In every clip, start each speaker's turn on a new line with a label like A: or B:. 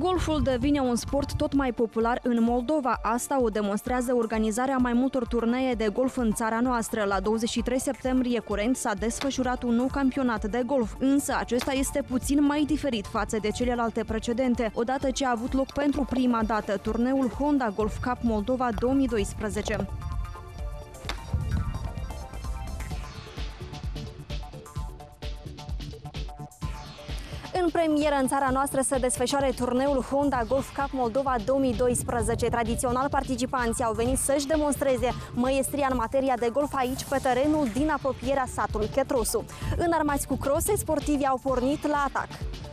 A: Golful devine un sport tot mai popular în Moldova. Asta o demonstrează organizarea mai multor turnee de golf în țara noastră. La 23 septembrie curent s-a desfășurat un nou campionat de golf, însă acesta este puțin mai diferit față de celelalte precedente, odată ce a avut loc pentru prima dată turneul Honda Golf Cup Moldova 2012. În premieră în țara noastră se desfășoară turneul Honda Golf Cup Moldova 2012. Tradițional, participanții au venit să-și demonstreze măiestria în materia de golf aici, pe terenul din apropierea satului Chetrosu. Înarmați cu crose, sportivii au pornit la atac.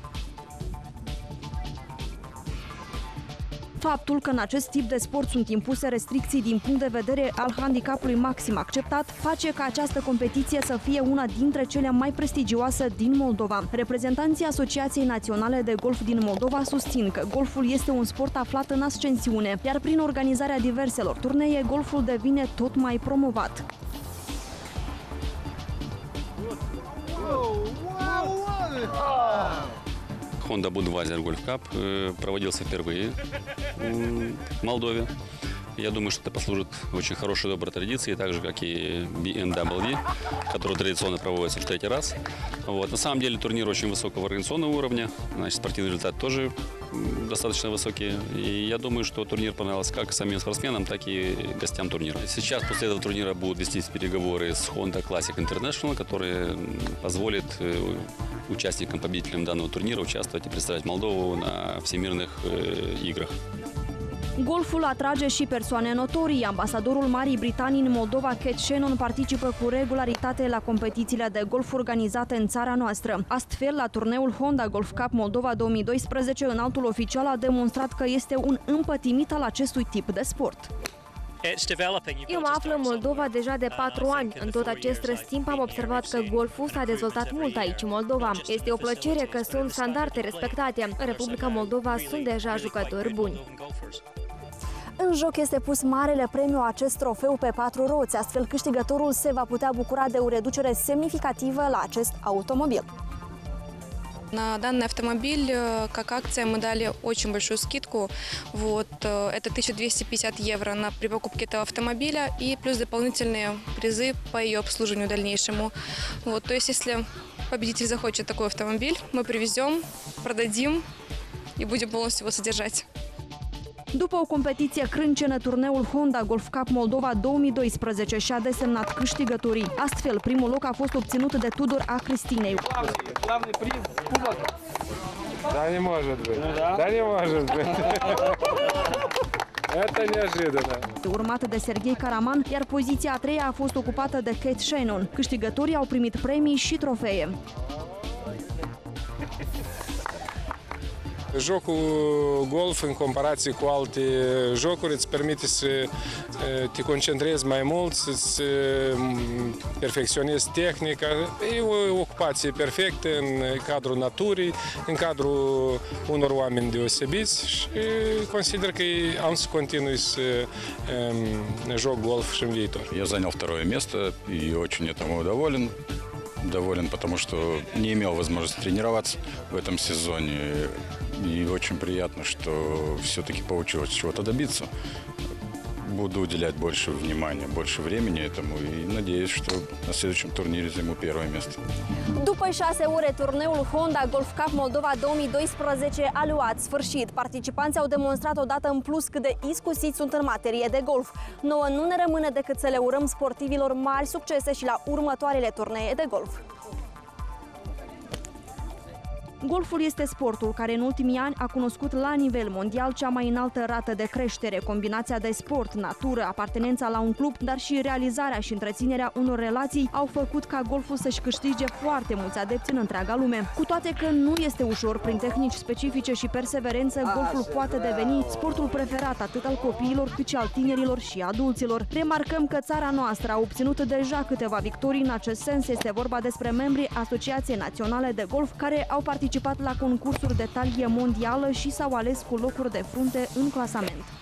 A: Faptul că în acest tip de sport sunt impuse restricții din punct de vedere al handicapului maxim acceptat face ca această competiție să fie una dintre cele mai prestigioase din Moldova. Reprezentanții Asociației Naționale de Golf din Moldova susțin că golful este un sport aflat în ascensiune, iar prin organizarea diverselor turnee, golful devine tot mai promovat.
B: Honda Budweiser Golf Cup проводился впервые в Молдове. Я думаю, что это послужит очень хорошей, доброй традицией, так же, как и BMW, который традиционно проводится в третий раз. Вот. На самом деле турнир очень высокого организационного уровня, значит, спортивный результат тоже достаточно высокий. И я думаю, что турнир понравился как самим спортсменам, так и гостям турнира. Сейчас после этого турнира будут вестись переговоры с Honda Classic International, которые позволят участникам, победителям данного турнира участвовать и представлять Молдову на всемирных играх.
A: Golful atrage și persoane notorii. Ambasadorul Marii Britanii în Moldova, Kate Shannon, participă cu regularitate la competițiile de golf organizate în țara noastră. Astfel, la turneul Honda Golf Cup Moldova 2012, înaltul oficial a demonstrat că este un împătimit al acestui tip de sport.
C: Eu mă aflu în Moldova deja de 4 ani. În tot acest timp am observat că golful s-a dezvoltat mult aici, în Moldova. Este o plăcere că sunt standarde respectate. În Republica Moldova sunt deja jucători buni.
A: În joc este pus marele premiu acest trofeu pe 4 roți, astfel câștigătorul se va putea bucura de o reducere semnificativă la acest automobil.
D: На данный автомобиль, как акция, мы дали очень большую скидку. Вот, это 1250 евро при покупке этого автомобиля и плюс дополнительные призы по ее обслуживанию дальнейшему. Вот, то есть, если победитель захочет такой автомобиль, мы привезем, продадим и будем полностью его содержать.
A: După o competiție crâncenă, turneul Honda Golf Cup Moldova 2012 și-a desemnat câștigătorii. Astfel, primul loc a fost obținut de Tudor A. Cristinei.
E: Главный приз – кубок. Да не может быть. Да не может быть. Это неожиданно.
A: Urmat de Serghei Karaman, iar poziția a treia a fost ocupată de Kate Shannon. Câștigătorii au primit premii și trofee.
E: Jocul golf, în comparație cu alte jocuri, îți permite să te concentrezi mai mult, să-ți perfecționezi tehnica. E o ocupație perfectă în cadrul naturii, în cadrul unor oameni deosebiți și consider că am să continui să joc golf și în viitor.
B: Я занял второе место и очень этому доволен. Доволен, потому что не имел возможности тренироваться в этом сезоне. И очень приятно, что все-таки получилось чего-то добиться. Буду уделять больше внимания, больше времени этому и надеюсь, что на следующем турнире займу первое место.
A: După 6 ore, turneul Honda Golf Cup Moldova 2012 a luat sfârșit. Participanții au demonstrat odată în plus cât de iscusiți sunt în materie de golf. Nouă nu ne rămâne decât să le urăm sportivilor mari succese și la următoarele turnee de golf. Golful este sportul care în ultimii ani a cunoscut la nivel mondial cea mai înaltă rată de creștere. Combinația de sport, natură, apartenența la un club, dar și realizarea și întreținerea unor relații au făcut ca golful să-și câștige foarte mulți adepți în întreaga lume. Cu toate că nu este ușor, prin tehnici specifice și perseverență, golful poate deveni sportul preferat atât al copiilor cât și al tinerilor și adulților. Remarcăm că țara noastră a obținut deja câteva victorii în acest sens. Este vorba despre membrii Asociației Naționale de Golf care au participat la concursuri de talie mondială și s-au ales cu locuri de frunte în clasament.